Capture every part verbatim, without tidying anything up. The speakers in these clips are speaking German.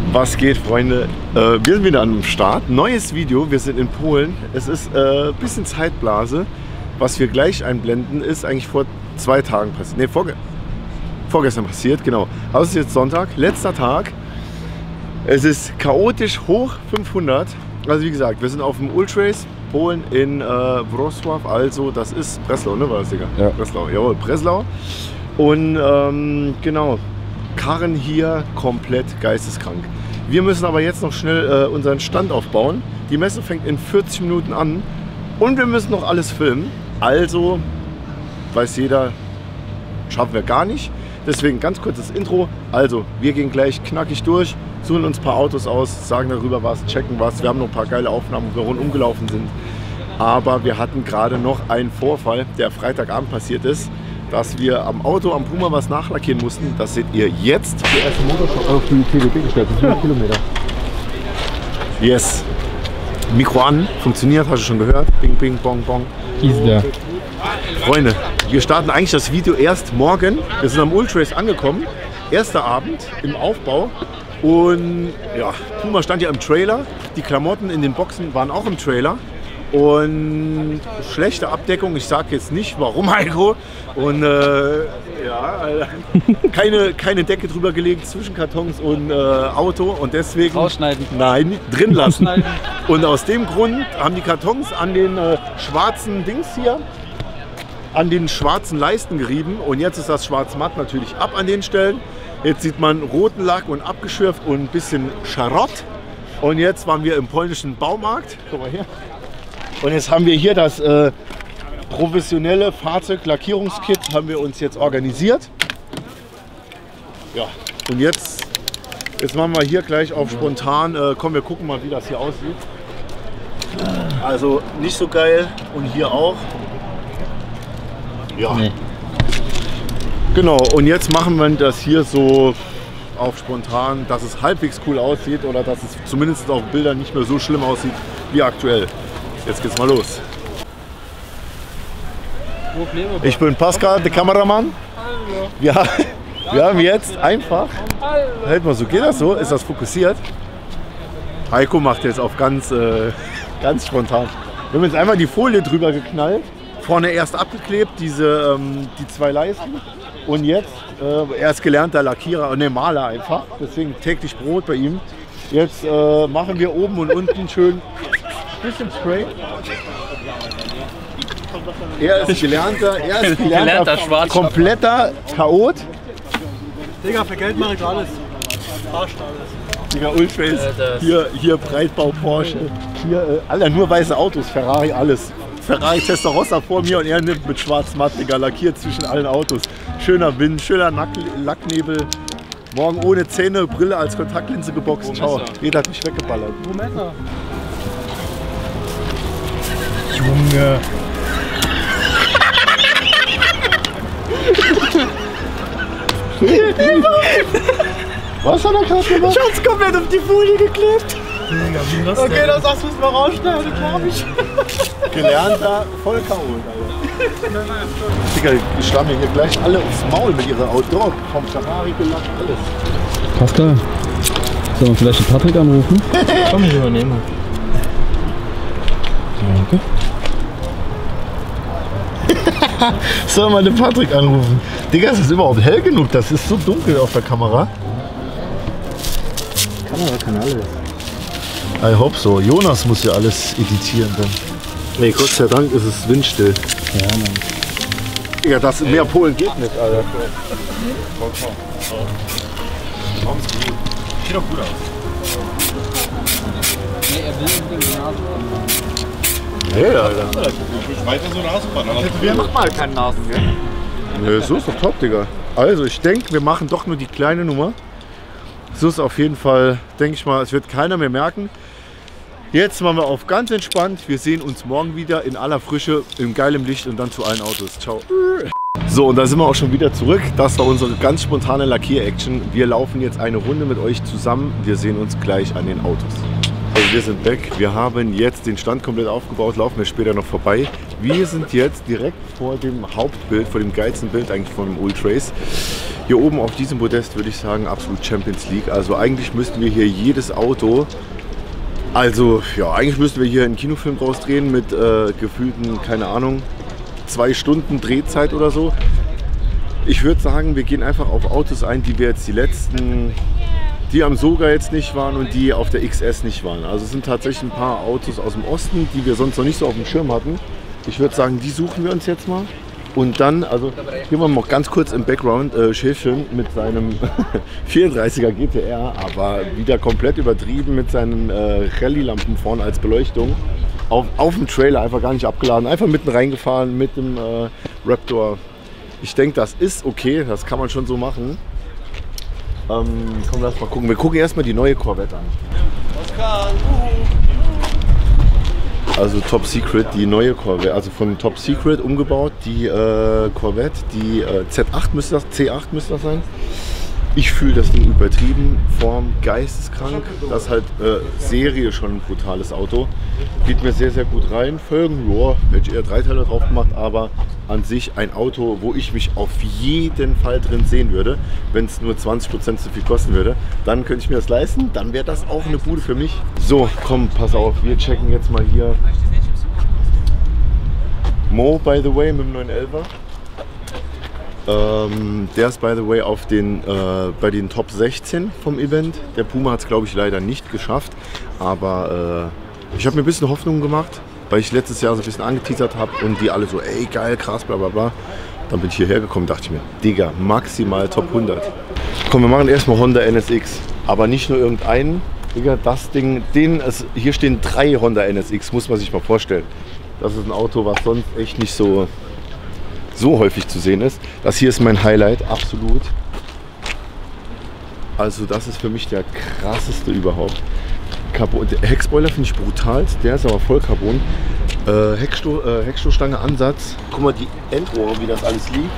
Was geht, Freunde? Äh, wir sind wieder am Start. Neues Video. Wir sind in Polen. Es ist ein äh, bisschen Zeitblase. Was wir gleich einblenden, ist eigentlich vor zwei Tagen passiert. Ne, vorge vorgestern passiert, genau. Also es ist jetzt Sonntag, letzter Tag. Es ist chaotisch hoch fünfhundert. Also wie gesagt, wir sind auf dem Ultrace Polen in äh, Wrocław. Also das ist Breslau, ne? War das, Digga? Ja. Breslau, jawohl, Breslau. Und ähm, genau. Karren hier komplett geisteskrank. Wir müssen aber jetzt noch schnell äh, unseren Stand aufbauen. Die Messe fängt in vierzig Minuten an und wir müssen noch alles filmen. Also, weiß jeder, schaffen wir gar nicht. Deswegen ganz kurzes Intro. Also, wir gehen gleich knackig durch, suchen uns ein paar Autos aus, sagen darüber was, checken was. Wir haben noch ein paar geile Aufnahmen, wo wir rundum gelaufen sind. Aber wir hatten gerade noch einen Vorfall, der Freitagabend passiert ist, dass wir am Auto am Puma was nachlackieren mussten. Das seht ihr jetzt. Der erste Motorshop auf die T D B gestellt, fünf Kilometer. Yes. Mikro an, funktioniert, hast du schon gehört. Bing, bing, bong, bong. Ist der. Freunde, wir starten eigentlich das Video erst morgen. Wir sind am Ultrace angekommen. Erster Abend im Aufbau. Und ja, Puma stand ja im Trailer. Die Klamotten in den Boxen waren auch im Trailer. Und schlechte Abdeckung, ich sage jetzt nicht warum, Heiko. Und äh, ja, keine, keine Decke drüber gelegt zwischen Kartons und äh, Auto und deswegen rausschneiden. Nein, drin lassen. Und aus dem Grund haben die Kartons an den äh, schwarzen Dings hier, an den schwarzen Leisten gerieben und jetzt ist das schwarz-matt natürlich ab an den Stellen. Jetzt sieht man roten Lack und abgeschürft und ein bisschen Scharott. Und jetzt waren wir im polnischen Baumarkt. Guck mal hier. Und jetzt haben wir hier das äh, professionelle Fahrzeuglackierungskit, haben wir uns jetzt organisiert. Ja, und jetzt, jetzt machen wir hier gleich auf spontan, äh, komm, wir gucken mal, wie das hier aussieht. Also nicht so geil und hier auch. Ja. Nee. Genau, und jetzt machen wir das hier so auf spontan, dass es halbwegs cool aussieht oder dass es zumindest auf Bildern nicht mehr so schlimm aussieht wie aktuell. Jetzt geht's mal los. Ich bin Pascal, der Kameramann. Wir, wir haben jetzt einfach, halt mal so, geht das so? Ist das fokussiert? Heiko macht jetzt auf ganz, äh, ganz spontan. Wir haben jetzt einfach die Folie drüber geknallt, vorne erst abgeklebt, diese, ähm, die zwei Leisten. Und jetzt, äh, er ist gelernter Lackierer, ne, Maler einfach, deswegen täglich Brot bei ihm. Jetzt äh, machen wir oben und unten schön bisschen Spray. Er ist gelernter, er ist gelernter, gelernter kompletter Chaot. Digga, für Geld mache ich alles. Verarscht alles. Digga, Ultrace, hier, hier Breitbau Porsche, hier, äh, Alter, nur weiße Autos, Ferrari, alles. Ferrari Testarossa vor mir und er nimmt mit schwarz-matt, Digga, lackiert zwischen allen Autos. Schöner Wind, schöner Nack Lacknebel. Morgen ohne Zähne, Brille als Kontaktlinse geboxt. Ciao, jeder hat mich weggeballert. Moment noch. Junge. Was hat er gerade gemacht? Schatz, komplett auf die Folie geklebt. Digga, wie das Okay, das sagst du, müssen wir rausschneiden, glaub ich. Gelernter Vollchaot, Alter. Digga, die schlagen mir hier gleich alle aufs Maul mit ihrer Outdoor. Vom Ferrari gelackt, alles. Pascal, sollen wir vielleicht den Patrick anrufen? Komm, ich übernehme. Danke. Sollen wir den Patrick anrufen? Digga, ist das überhaupt hell genug? Das ist so dunkel auf der Kamera. Kamera kann alles. I hope so. Jonas muss ja alles editieren dann. Nee, Gott sei Dank ist es windstill. Ja, Mann. Digga, das mehr Polen geht nicht, Alter. Sieht doch gut aus. Nee, er will unbedingt die Nase haben. Nee, Alter. Ich weiter so Nasenbahn. Wir machen mal keinen Nasen, gell? Nee, so ist doch top, Digga. Also, ich denke, wir machen doch nur die kleine Nummer. So ist auf jeden Fall, denke ich mal, es wird keiner mehr merken. Jetzt machen wir auf ganz entspannt. Wir sehen uns morgen wieder in aller Frische, in geilem Licht und dann zu allen Autos. Ciao. So, und da sind wir auch schon wieder zurück. Das war unsere ganz spontane Lackier-Action. Wir laufen jetzt eine Runde mit euch zusammen. Wir sehen uns gleich an den Autos. Also wir sind weg. Wir haben jetzt den Stand komplett aufgebaut, laufen wir später noch vorbei. Wir sind jetzt direkt vor dem Hauptbild, vor dem geilsten Bild eigentlich von dem Ultrace. Hier oben auf diesem Podest würde ich sagen, absolut Champions League. Also eigentlich müssten wir hier jedes Auto, also ja, eigentlich müssten wir hier einen Kinofilm draus drehen mit äh, gefühlten, keine Ahnung, zwei Stunden Drehzeit oder so. Ich würde sagen, wir gehen einfach auf Autos ein, die wir jetzt die letzten, die am Soga jetzt nicht waren und die auf der X S nicht waren. Also es sind tatsächlich ein paar Autos aus dem Osten, die wir sonst noch nicht so auf dem Schirm hatten. Ich würde sagen, die suchen wir uns jetzt mal. Und dann, also hier haben wir noch ganz kurz im Background äh, Schäfchen mit seinem vierunddreißiger G T R, aber wieder komplett übertrieben mit seinen äh, Rallye-Lampen vorne als Beleuchtung. Auf, auf dem Trailer einfach gar nicht abgeladen, einfach mitten reingefahren mit dem äh, Raptor. Ich denke, das ist okay, das kann man schon so machen. Ähm, komm, lass mal gucken. Wir gucken erstmal die neue Corvette an. Also Top Secret, die neue Corvette, also von Top Secret umgebaut, die äh, Corvette, die äh, Z acht müsste das, C acht müsste das sein. Ich fühle das Ding übertrieben, Form geisteskrank. Das ist halt äh, Serie schon ein brutales Auto. Geht mir sehr, sehr gut rein. Felgen, ja, hätte ich eher Dreiteiler drauf gemacht, aber an sich ein Auto, wo ich mich auf jeden Fall drin sehen würde. Wenn es nur zwanzig Prozent zu viel kosten würde, dann könnte ich mir das leisten. Dann wäre das auch eine Bude für mich. So, komm, pass auf, wir checken jetzt mal hier. Mo, by the way, mit dem neun elfer. Ähm, der ist by the way auf den, äh, bei den Top sechzehn vom Event. Der Puma hat es glaube ich leider nicht geschafft, aber äh, ich habe mir ein bisschen Hoffnung gemacht, weil ich letztes Jahr so ein bisschen angeteasert habe und die alle so, ey geil, krass, bla bla bla. Dann bin ich hierher gekommen, dachte ich mir, Digga, maximal Top hundert. Komm, wir machen erstmal Honda N S X, aber nicht nur irgendeinen. Digga, das Ding, den, also hier stehen drei Honda N S X, muss man sich mal vorstellen. Das ist ein Auto, was sonst echt nicht so so häufig zu sehen ist. Das hier ist mein Highlight, absolut. Also das ist für mich der krasseste überhaupt. Carbon, der Heckspoiler finde ich brutal, der ist aber voll Carbon. Äh, Hecksto äh, Heckstoßstange, Ansatz. Guck mal die Endrohre, wie das alles liegt.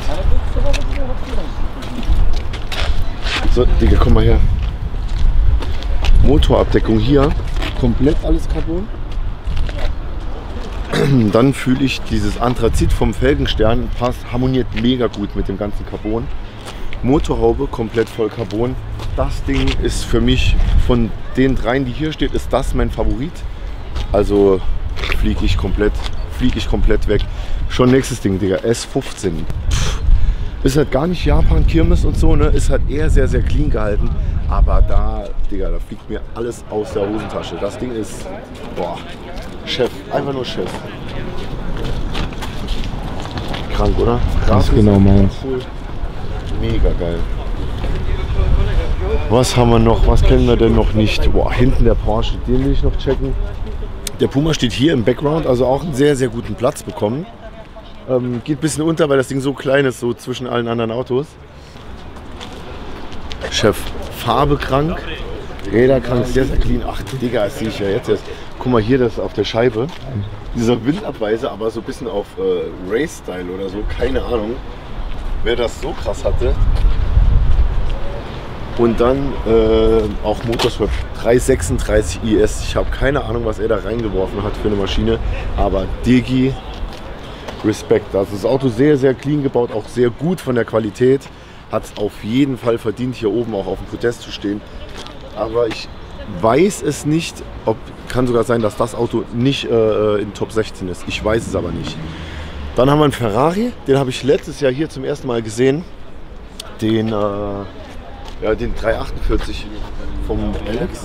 So, Digga, komm mal her. Motorabdeckung hier, komplett alles Carbon. Dann fühle ich dieses Anthrazit vom Felgenstern, passt, harmoniert mega gut mit dem ganzen Carbon. Motorhaube komplett voll Carbon. Das Ding ist für mich von den dreien, die hier steht, ist das mein Favorit. Also fliege ich komplett, fliege ich komplett weg. Schon nächstes Ding, Digga, S fünfzehn. Pff, ist halt gar nicht Japan, Kirmes und so, ne? Ist halt eher sehr, sehr clean gehalten. Aber da, Digga, da fliegt mir alles aus der Hosentasche. Das Ding ist, boah, Chef, einfach nur Chef. Krank, oder? Ganz genau meins. Cool. Mega geil. Was haben wir noch? Was kennen wir denn noch nicht? Boah, hinten der Porsche, den will ich noch checken. Der Puma steht hier im Background, also auch einen sehr, sehr guten Platz bekommen. Ähm, geht ein bisschen unter, weil das Ding so klein ist, so zwischen allen anderen Autos. Chef, Farbe krank, Räder krank, sehr, sehr clean. Ach, Digga, das sehe ich ja jetzt erst. Guck mal hier, das auf der Scheibe. Dieser Windabweiser, aber so ein bisschen auf äh, Race-Style oder so, keine Ahnung, wer das so krass hatte. Und dann äh, auch Motorswap dreihundertsechsunddreißig I S. Ich habe keine Ahnung, was er da reingeworfen hat für eine Maschine, aber Digi, Respekt. Also das Auto sehr, sehr clean gebaut, auch sehr gut von der Qualität. Hat es auf jeden Fall verdient, hier oben auch auf dem Podest zu stehen. Aber ich weiß es nicht, ob, kann sogar sein, dass das Auto nicht äh, in Top sechzehn ist. Ich weiß es aber nicht. Dann haben wir einen Ferrari, den habe ich letztes Jahr hier zum ersten Mal gesehen. Den, äh, ja, den dreihundertachtundvierzig vom Alex.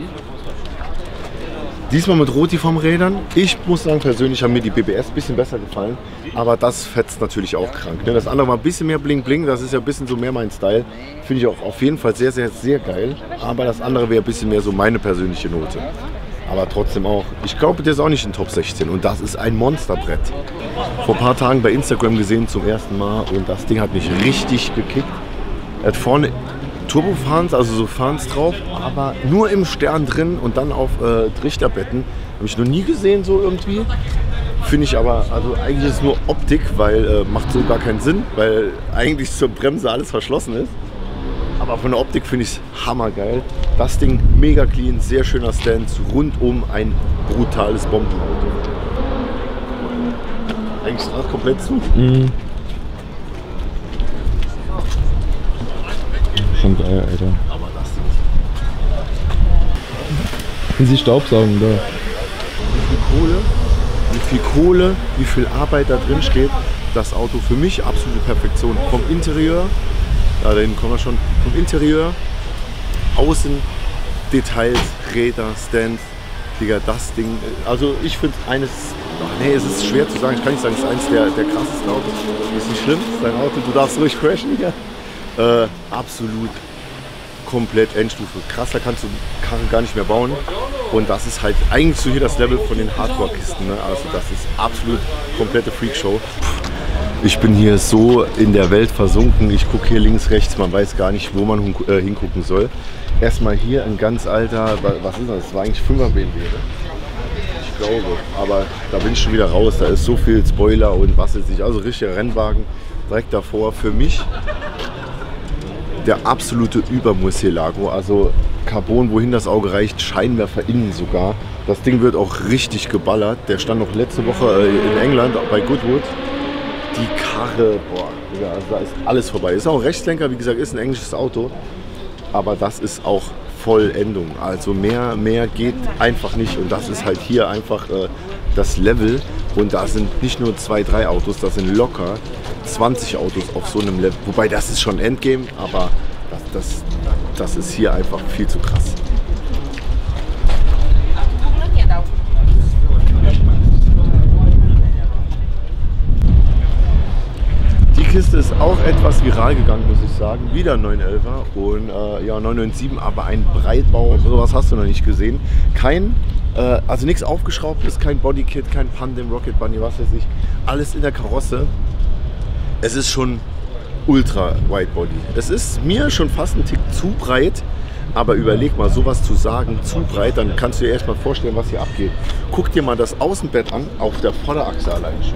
Diesmal mit Rotiform-Rädern. Ich muss sagen, persönlich haben mir die B B S ein bisschen besser gefallen. Aber das fetzt natürlich auch krank. Ne? Das andere war ein bisschen mehr Bling Bling. Das ist ja ein bisschen so mehr mein Style. Finde ich auch auf jeden Fall sehr, sehr, sehr geil. Aber das andere wäre ein bisschen mehr so meine persönliche Note. Aber trotzdem auch. Ich glaube, der ist auch nicht in Top sechzehn. Und das ist ein Monsterbrett. Vor ein paar Tagen bei Instagram gesehen zum ersten Mal. Und das Ding hat mich richtig gekickt. Er hat vorne Turbofans, also so Fans drauf, aber nur im Stern drin und dann auf äh, Trichterbetten. Habe ich noch nie gesehen so irgendwie. Finde ich aber, also eigentlich ist es nur Optik, weil äh, macht so gar keinen Sinn, weil eigentlich zur Bremse alles verschlossen ist. Aber von der Optik finde ich es hammergeil. Das Ding mega clean, sehr schöner Stance, rundum ein brutales Bombenauto. Eigentlich ist das komplett zu. Mhm. schon geil, Alter. Aber das Ding ist... Und sie Staubsaugen da. Wie viel Kohle, wie viel Kohle, wie viel Arbeit da drin steht. Das Auto für mich absolute Perfektion. Vom Interieur, ja, dahin kommen wir schon, vom Interieur, Außen, Details, Räder, Stand, Digga, das Ding. Also ich finde eines, ach nee, es ist schwer zu sagen, ich kann nicht sagen, es ist eines der, der krassesten Autos. Das ist nicht schlimm, das ist dein Auto, du darfst ruhig crashen hier. Äh, absolut komplett Endstufe. Krasser kannst du Karren gar nicht mehr bauen. Und das ist halt eigentlich so hier das Level von den Hardcore-Kisten. Ne? Also das ist absolut komplette Freakshow. Ich bin hier so in der Welt versunken. Ich gucke hier links, rechts, man weiß gar nicht, wo man äh, hingucken soll. Erstmal hier ein ganz alter, was ist das? Das war eigentlich fünfer B M W, ne? Ich glaube, aber da bin ich schon wieder raus. Da ist so viel Spoiler und was weiß ich. Also richtiger Rennwagen direkt davor. Für mich der absolute Übermurcielago. Also Carbon, wohin das Auge reicht, Scheinwerfer innen sogar. Das Ding wird auch richtig geballert. Der stand noch letzte Woche in England bei Goodwood. Die Karre, boah, also da ist alles vorbei. Ist auch ein Rechtslenker, wie gesagt, ist ein englisches Auto. Aber das ist auch Vollendung. Also mehr, mehr geht einfach nicht. Und das ist halt hier einfach äh, das Level. Und da sind nicht nur zwei, drei Autos, das sind locker zwanzig Autos auf so einem Level. Wobei das ist schon Endgame, aber das, das, das ist hier einfach viel zu krass. Die Kiste ist auch etwas viral gegangen, muss ich sagen. Wieder neun elfer und äh, ja neun neun sieben, aber ein Breitbau, sowas hast du noch nicht gesehen. Kein, äh, also nichts aufgeschraubtes, kein Bodykit, kein Pandem, Rocket Bunny, was weiß ich. Alles in der Karosse. Es ist schon ultra Wide Body. Es ist mir schon fast ein Tick zu breit, aber überleg mal, sowas zu sagen, zu breit, dann kannst du dir erstmal vorstellen, was hier abgeht. Guck dir mal das Außenbett an, auf der Vorderachse allein schon.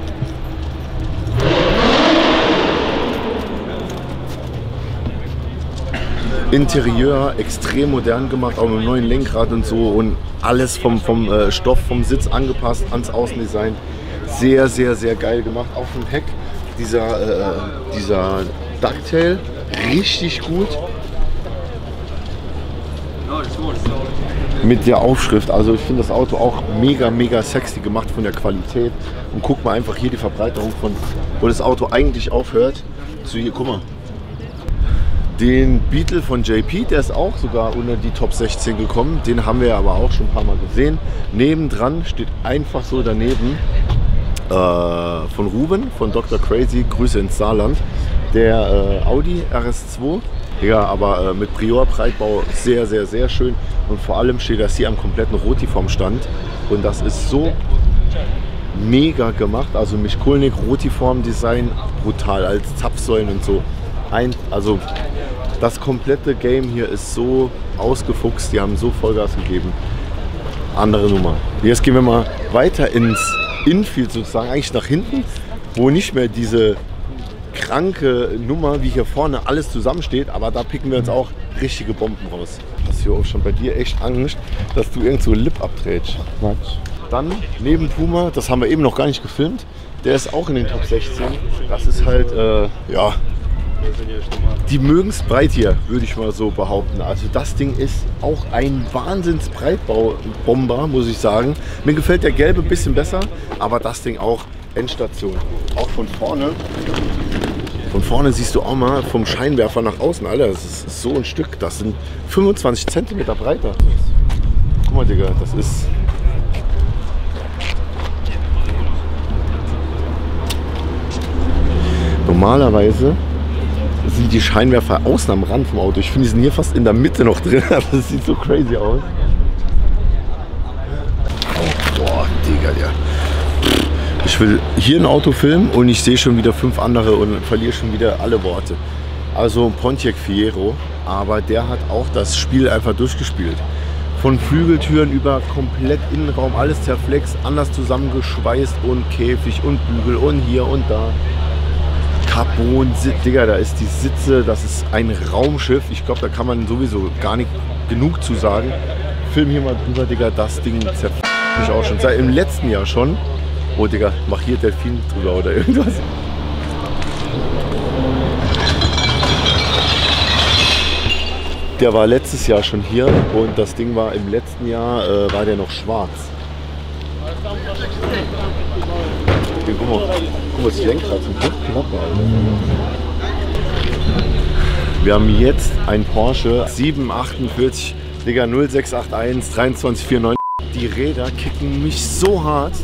Interieur extrem modern gemacht, auch mit einem neuen Lenkrad und so und alles vom, vom äh, Stoff, vom Sitz angepasst ans Außendesign. Sehr, sehr, sehr geil gemacht. Auch vom Heck, dieser, äh, dieser Ducktail, richtig gut. Mit der Aufschrift, also ich finde das Auto auch mega, mega sexy gemacht von der Qualität. Und guck mal einfach hier die Verbreiterung von, wo das Auto eigentlich aufhört, zu hier, guck mal. Den Beetle von J P, der ist auch sogar unter die Top sechzehn gekommen. Den haben wir aber auch schon ein paar Mal gesehen. Nebendran steht einfach so daneben äh, von Ruben, von Doktor Crazy, Grüße ins Saarland. Der äh, Audi R S zwei. Ja, aber äh, mit Prior-Breitbau sehr, sehr, sehr schön. Und vor allem steht das hier am kompletten Rotiform-Stand. Und das ist so mega gemacht. Also Michkolnik Rotiform-Design, brutal als Zapfsäulen und so. Ein, also das komplette Game hier ist so ausgefuchst, die haben so Vollgas gegeben. Andere Nummer. Jetzt gehen wir mal weiter ins Infield sozusagen, eigentlich nach hinten, wo nicht mehr diese kranke Nummer wie hier vorne alles zusammensteht, aber da picken wir uns auch richtige Bomben raus. Hast hier auch schon bei dir echt Angst, dass du irgend so Lip abdrehst. Dann neben Puma, das haben wir eben noch gar nicht gefilmt, der ist auch in den Top sechzehn. Das ist halt, äh, ja, die mögen es breit hier, würde ich mal so behaupten. Also das Ding ist auch ein Wahnsinns-Breitbau-Bomber, muss ich sagen. Mir gefällt der gelbe ein bisschen besser, aber das Ding auch Endstation. Auch von vorne. Von vorne siehst du auch mal vom Scheinwerfer nach außen, Alter, das ist so ein Stück. Das sind fünfundzwanzig Zentimeter breiter. Guck mal, Digga, das ist... Normalerweise sind die Scheinwerfer außen am Rand vom Auto. Ich finde, die sind hier fast in der Mitte noch drin, aber das sieht so crazy aus. Oh, boah, Digga, ja. Ich will hier ein Auto filmen und ich sehe schon wieder fünf andere und verliere schon wieder alle Worte. Also Pontiac Fiero, aber der hat auch das Spiel einfach durchgespielt. Von Flügeltüren über komplett Innenraum, alles zerflext, anders zusammengeschweißt und Käfig und Bügel und hier und da. Carbon, Digga, da ist die Sitze, das ist ein Raumschiff. Ich glaube, da kann man sowieso gar nicht genug zu sagen. Film hier mal drüber, Digga, das Ding zerfällt mich auch schon. Seit im letzten Jahr schon. Oh, Digga, mach hier Delfin drüber oder irgendwas. Der war letztes Jahr schon hier und das Ding war im letzten Jahr, äh, war der noch schwarz. Hier, guck mal, guck mal, das Lenkrad zum Glück knapp, Alter. Wir haben jetzt ein Porsche sieben achtundvierzig, Digga, null sechs acht eins, dreiundzwanzig vierundneunzig. Die Räder kicken mich so hart.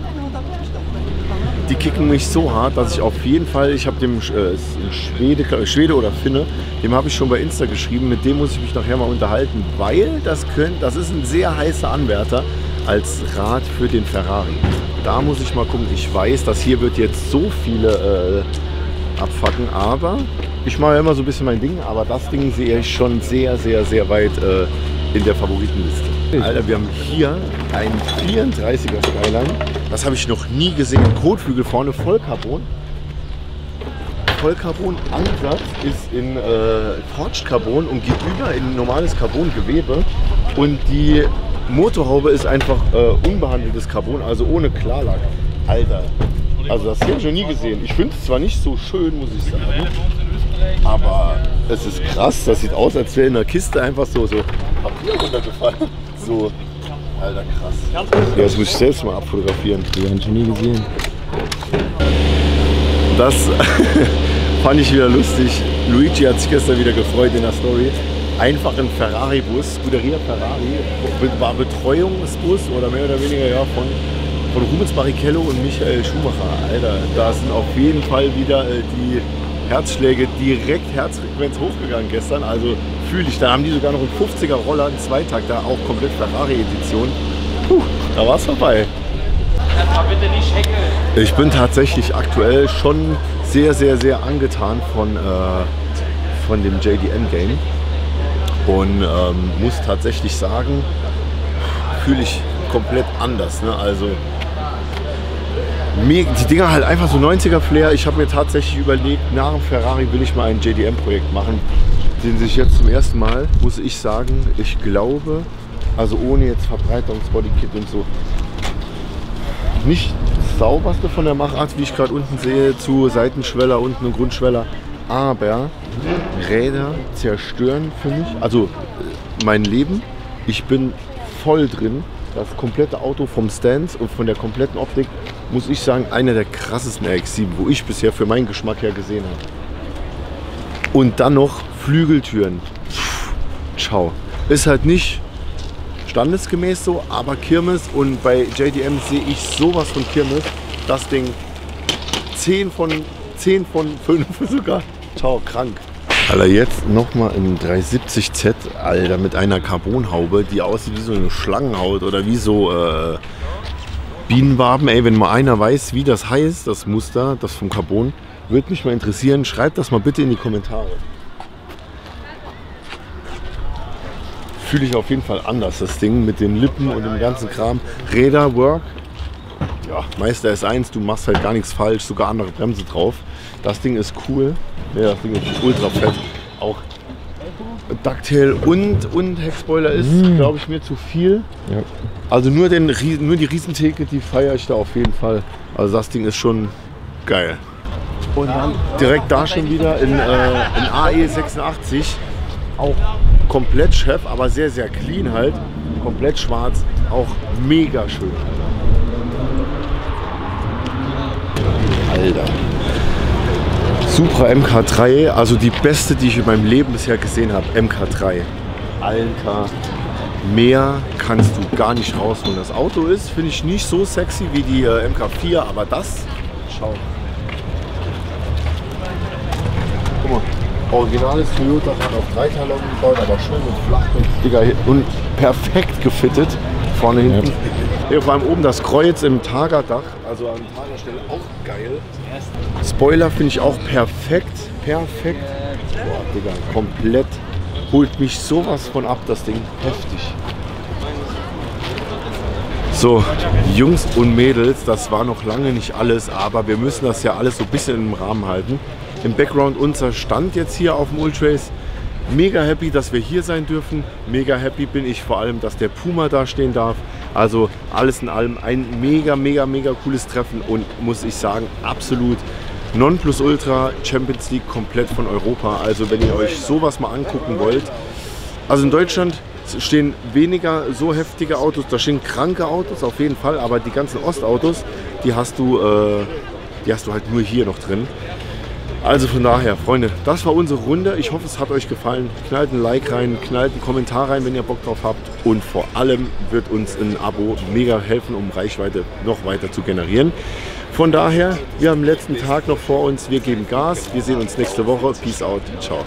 Die kicken mich so hart, dass ich auf jeden Fall, ich habe dem äh, Schwede, Schwede oder Finne, dem habe ich schon bei Insta geschrieben, mit dem muss ich mich nachher mal unterhalten, weil das, könnt, das ist ein sehr heißer Anwärter als Rad für den Ferrari. Da muss ich mal gucken, ich weiß, dass hier wird jetzt so viele äh, abfacken, aber ich mache immer so ein bisschen mein Ding, aber das Ding sehe ich schon sehr, sehr, sehr weit äh, in der Favoritenliste. Alter, wir haben hier einen vierunddreißiger Skyline. Das habe ich noch nie gesehen. Kotflügel vorne Vollcarbon. Vollcarbon Ansatz ist in äh, Forged Carbon und geht über in normales Carbon-Gewebe. Und die Motorhaube ist einfach äh, unbehandeltes Carbon, also ohne Klarlack. Alter, also das habe ich noch nie gesehen. Ich finde es zwar nicht so schön, muss ich sagen, aber es ist krass. Das sieht aus, als wäre in der Kiste einfach so, so Papier runtergefallen. So, Alter, krass. Ja, das muss ich selbst mal abfotografieren. Die haben schon nie gesehen. Das fand ich wieder lustig. Luigi hat sich gestern wieder gefreut in der Story. Einfach ein Ferrari-Bus, Scuderia Ferrari, war Betreuungsbus oder mehr oder weniger ja, von, von Rubens Barrichello und Michael Schumacher. Alter, da sind auf jeden Fall wieder äh, die Herzschläge direkt Herzfrequenz hochgegangen gestern, also fühle ich. Da haben die sogar noch einen fünfziger Roller, einen Zweitakter, auch komplett Ferrari-Edition. Puh, da war es vorbei. Bitte nicht heckeln. Ich bin tatsächlich aktuell schon sehr, sehr, sehr angetan von, äh, von dem J D M-Game und ähm, muss tatsächlich sagen, fühle ich komplett anders. Ne? Also die Dinger halt einfach so neunziger Flair. Ich habe mir tatsächlich überlegt, nach dem Ferrari will ich mal ein J D M-Projekt machen, den sich jetzt zum ersten Mal, muss ich sagen, ich glaube, also ohne jetzt Verbreitungs-Bodykit und so, nicht das sauberste von der Machart, wie ich gerade unten sehe, zu Seitenschweller, unten und Grundschweller, aber Räder zerstören für mich, also mein Leben, ich bin voll drin. Das komplette Auto vom Stance und von der kompletten Optik, muss ich sagen, einer der krassesten R X sieben, wo ich bisher für meinen Geschmack her gesehen habe. Und dann noch Flügeltüren. Pff, ciao. Ist halt nicht standesgemäß so, aber Kirmes, und bei J D M sehe ich sowas von Kirmes. Das Ding zehn von fünf sogar. Ciao, krank. Alter, jetzt nochmal im dreihundertsiebzig Z, Alter, mit einer Carbonhaube, die aussieht wie so eine Schlangenhaut oder wie so äh, Bienenwaben. Ey, wenn mal einer weiß, wie das heißt, das Muster, das vom Carbon, würde mich mal interessieren. Schreibt das mal bitte in die Kommentare. Fühle ich auf jeden Fall anders, das Ding mit den Lippen und dem ganzen Kram. Räder, Work, ja, Meister S eins, du machst halt gar nichts falsch, sogar andere Bremse drauf. Das Ding ist cool. Ja, das Ding ist ultra fett. Auch Ducktail und, und Heckspoiler ist, mm. glaube ich, mir zu viel. Ja. Also nur, den, nur die Riesentheke, die feiere ich da auf jeden Fall. Also das Ding ist schon geil. Und dann direkt da schon wieder in, äh, in A E sechsundachtzig. Auch komplett Chef, aber sehr, sehr clean halt. Komplett schwarz. Auch mega schön. Alter. Supra M K drei, also die beste, die ich in meinem Leben bisher gesehen habe, M K drei. Alter, mehr kannst du gar nicht rausholen. Das Auto ist, finde ich, nicht so sexy wie die äh, M K vier, aber das, schau. Guck mal, originales Toyota hat auf drei Teile umgebaut, aber schön und flach und, Digga, und perfekt gefittet. Vorne, hinten. Ja. Hier vor allem oben das Kreuz im Tagerdach, also an Tagerstelle auch geil. Spoiler finde ich auch perfekt, perfekt. Boah, Digga, komplett. Holt mich sowas von ab, das Ding. Heftig. So, Jungs und Mädels, das war noch lange nicht alles, aber wir müssen das ja alles so ein bisschen im Rahmen halten. Im Background unser Stand jetzt hier auf dem Ultrace. Mega happy, dass wir hier sein dürfen. Mega happy bin ich vor allem, dass der Puma da stehen darf. Also alles in allem ein mega, mega, mega cooles Treffen und muss ich sagen, absolut Nonplusultra Champions League komplett von Europa. Also wenn ihr euch sowas mal angucken wollt, Also in Deutschland stehen weniger so heftige Autos, da stehen kranke Autos auf jeden Fall, aber die ganzen Ostautos, die hast du, äh, die hast du halt nur hier noch drin. Also von daher, Freunde, das war unsere Runde. Ich hoffe, es hat euch gefallen. Knallt ein Like rein, knallt einen Kommentar rein, wenn ihr Bock drauf habt. Und vor allem wird uns ein Abo mega helfen, um Reichweite noch weiter zu generieren. Von daher, wir haben den letzten Tag noch vor uns. Wir geben Gas. Wir sehen uns nächste Woche. Peace out. Ciao.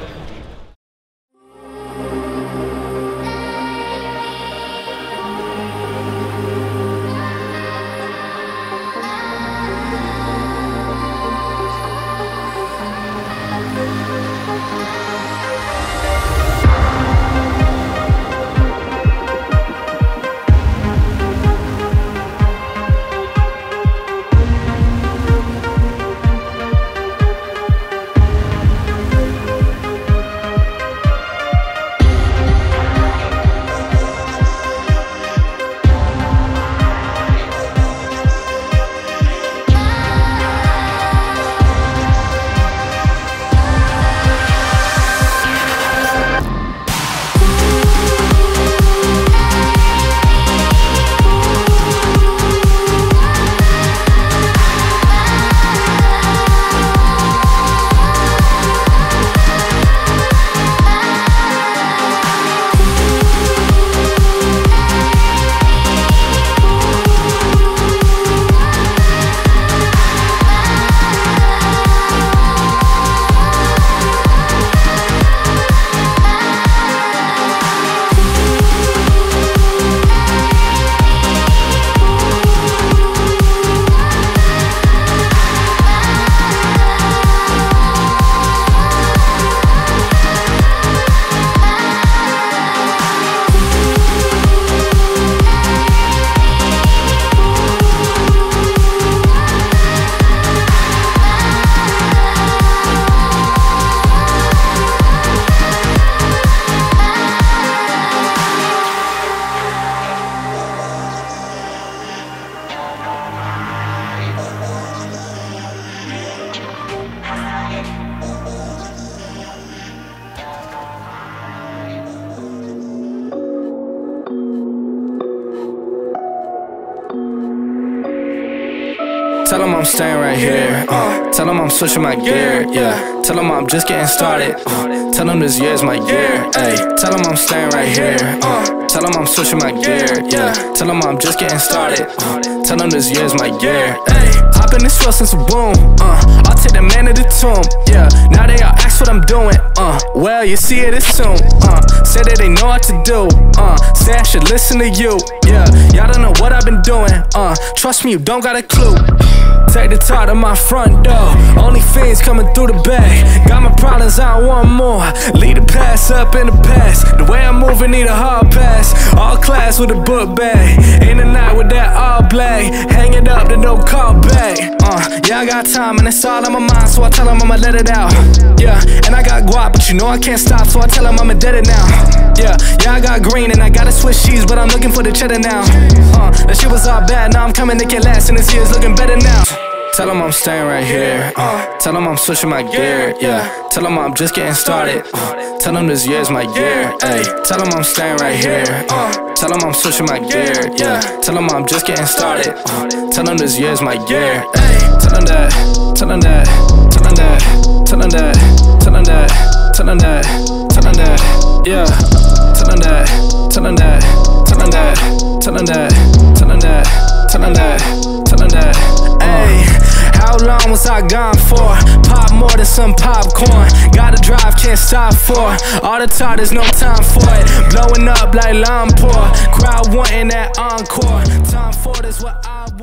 Tell them I'm staying right here. Uh, tell them I'm switching my gear. Yeah. Tell them I'm just getting started. Uh, tell them this year's my year. Ay. Tell them I'm staying right here. Uh, tell them I'm switching my gear. Yeah. Tell them I'm just getting started. Uh, tell them this year's my year. Ay. I've been this real since the womb. Uh, I'll take the man to the tomb. Yeah. Now they all ask what I'm doing. Uh, well, you see it as soon. Uh, say that they know what to do. Uh, say I should listen to you. Yeah. Y'all don't know what I've been doing. Uh, trust me, you don't got a clue. Take the top to my front door. Only fiends coming through the bag. Got my problems, I want more. Lead the past up in the past. The way I'm moving need a hard pass. All class with a book bag. In the night with that all black. Hang it up to no call back. Uh, yeah, I got time and it's all on my mind, so I tell them I'ma let it out. Yeah, and I got guap, but you know I can't stop, so I tell them I'ma dead it now. Yeah, yeah, I got green and I gotta switch cheese, but I'm looking for the cheddar now. Uh, that shit was all bad, now I'm coming to get last, and this year's looking better now. Tell them I'm staying right here. Uh, tell them I'm switching my gear. Yeah. Tell them I'm just getting started. Uh, tell them this year's my year. Ay. Tell them I'm staying right here. Uh, tell them I'm switching my gear. Yeah. Tell them I'm just getting started. Uh, tell them this year's my year. Ay. Tell them that. Tell them that. Tell them that. Tell them that. Tell them that. Tell them that. Tell them that. Yeah. Tell them that. Tell them that. Tell them that. Tell them that. Tell them that. Tell them that. Tell them that. Ay. How long was I gone for? Pop more than some popcorn. Gotta drive, can't stop for. All the talk, there's no time for it. Blowing up like Lampore. Crowd wanting that encore. Time for this what I want.